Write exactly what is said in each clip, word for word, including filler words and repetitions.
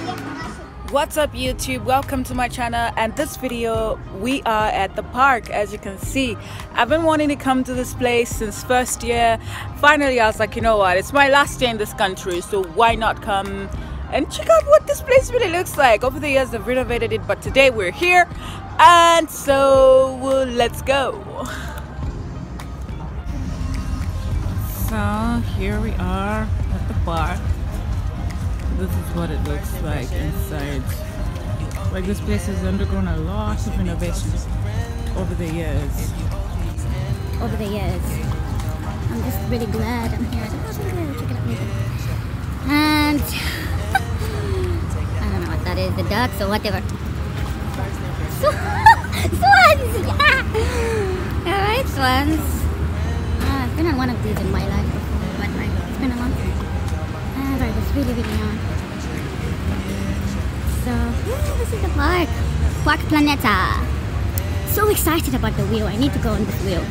What's up YouTube, welcome to my channel, and this video we are at the park. As you can see, I've been wanting to come to this place since first year. Finally I was like, you know what, it's my last year in this country, so why not come and check out what this place really looks like. Over the years they've renovated it, but today we're here, and so uh, let's go. So here we are at the park. This is what it looks like inside. Like, this place has undergone a lot of renovations over the years. Over the years. I'm just really glad I'm here. Check it out later. And I don't know what that is, the ducks or whatever. Swans! Yeah! Alright, swans. Uh, I've been on one of these in my life before, but like, it's been a long time. And I was really, really young. So, yeah, this is the park. Park Planeta. So excited about the wheel. I need to go on this wheel.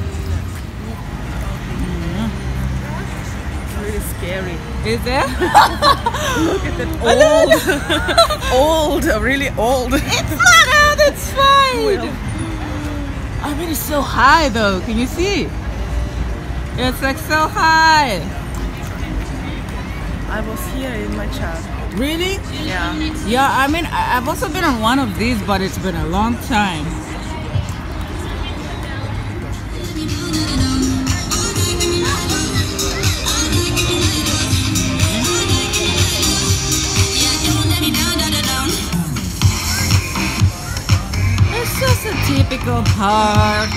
Mm-hmm. It's really scary. Is it? Look at that old, old, really old. It's not out, it's fine. Wheel. I mean, it's so high though. Can you see? It's like so high. I was here in my child. Really? Yeah. Yeah, I mean, I've also been on one of these, but it's been a long time. It's just a typical park.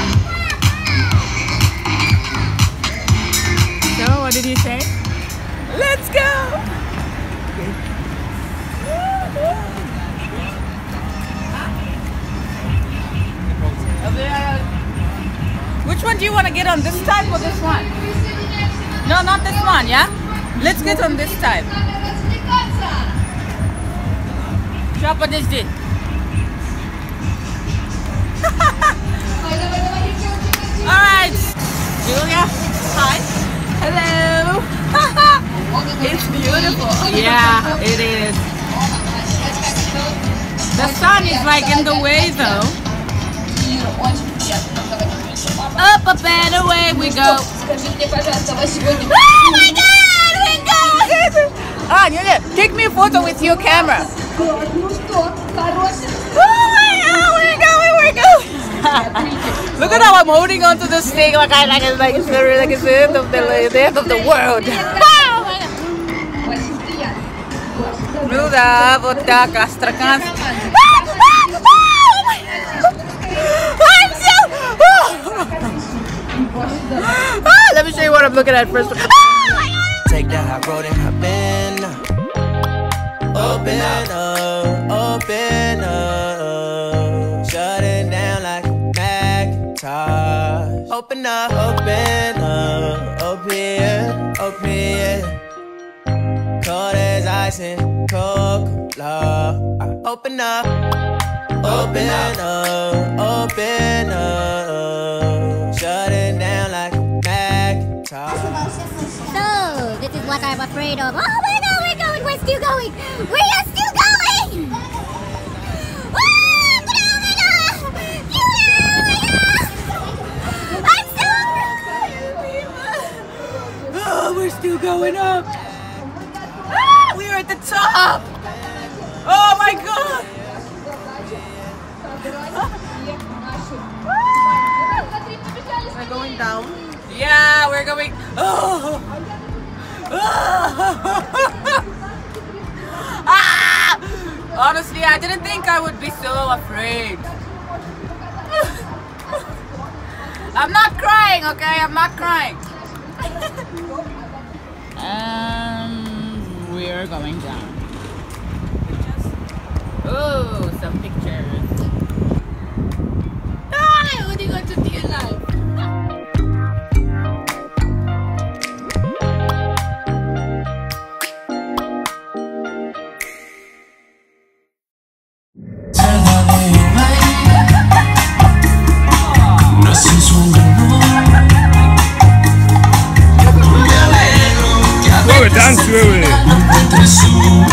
So, what did you say? Let's go! Which one do you want to get on? This type or this one? No, not this one, yeah? Let's get on this type. Shop what is this? Alright, Julia. Hi. Hello. It's beautiful. Yeah, it is. The sun is like in the way though. Up a better way we go. Oh my god, we go! Ah, Julia, take me a photo with your camera. Oh my god, we're going, we're going. Look at how I'm holding onto this thing like I like it's like it's the like it's the end of the the end of the world. Ну да, вот так, Астрахань. Ah, let me show you what I'm looking at first. Oh, take that hot road and hop in. Open up, open up. Shut it down like a Macintosh. Open up, open up, open it, open it. Cold as ice and Coca-Cola. Open up, open up, open up. Shut it down like a Macintosh. So, this is what I'm afraid of. Oh my god, we're going, we're still going. We are still going. Oh my god, I'm so Oh, we're still going up. Ah, we're at the top. Oh my god. We're going down. Yeah, we're going. Oh. Ah! Honestly, I didn't think I would be so afraid. I'm not crying, okay? I'm not crying. And we're going down. Oh, some pictures. Ah, what are you going to do in life? Dance,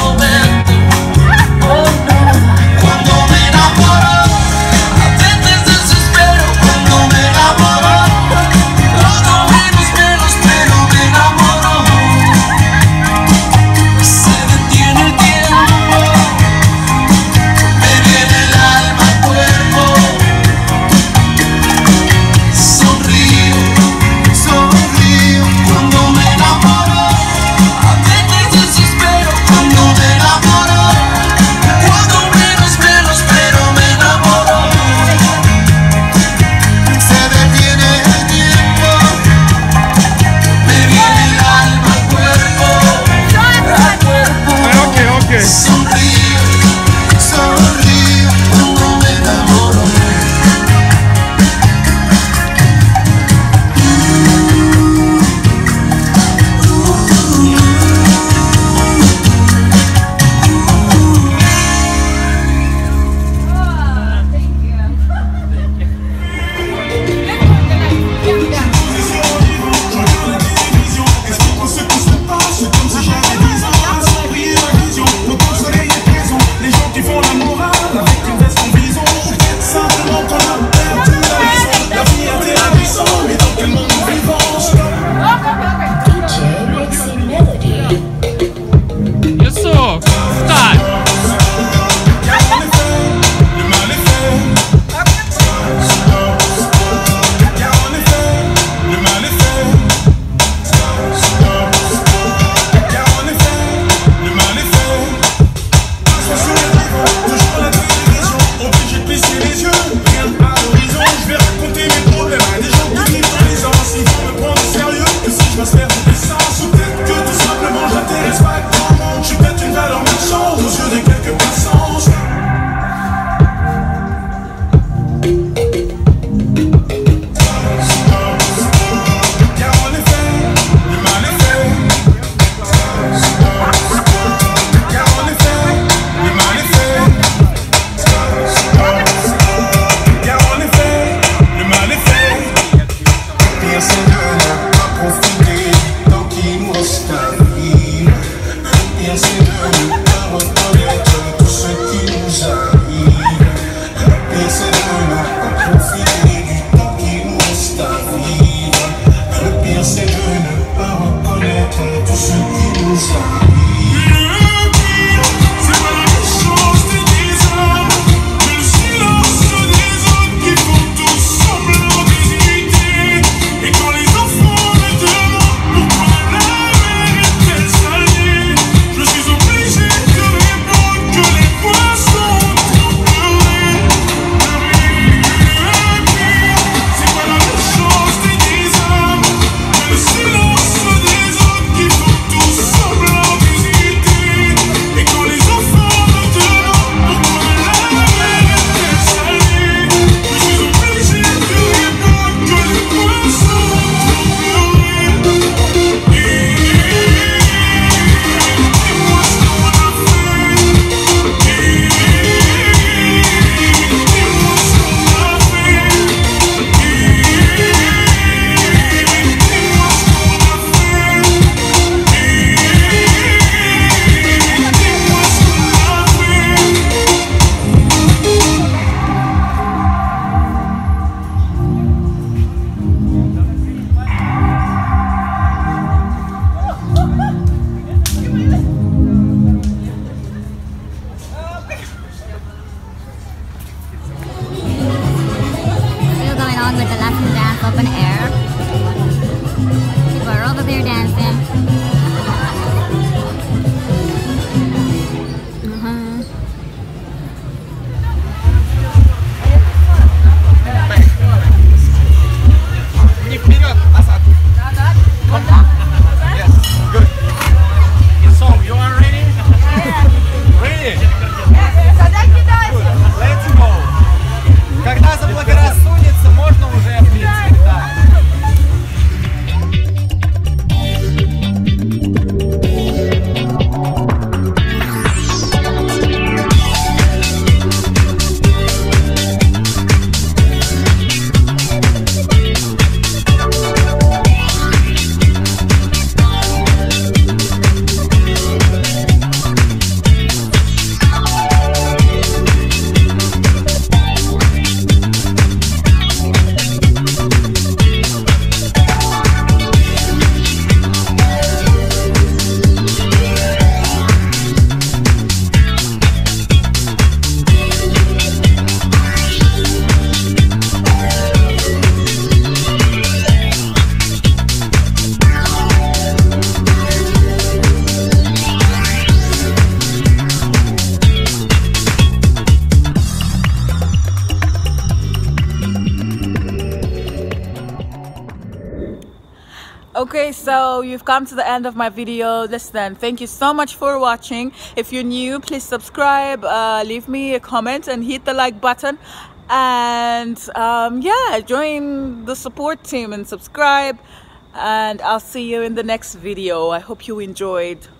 Okay, so you've come to the end of my video. Listen, thank you so much for watching. If you're new, please subscribe, uh, leave me a comment and hit the like button. And um, yeah, join the support team and subscribe. And I'll see you in the next video. I hope you enjoyed.